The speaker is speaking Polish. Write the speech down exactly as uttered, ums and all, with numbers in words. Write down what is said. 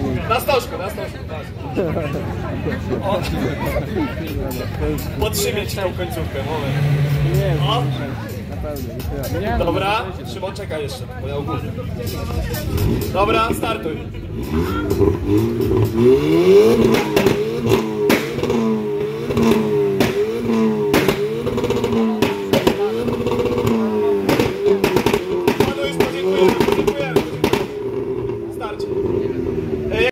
Na stożku, na stożku. O. Podtrzymię ci tą końcówkę, moment. O. Dobra, Szymon, czekaj jeszcze, bo ja ogólnie. Dobra, startuj.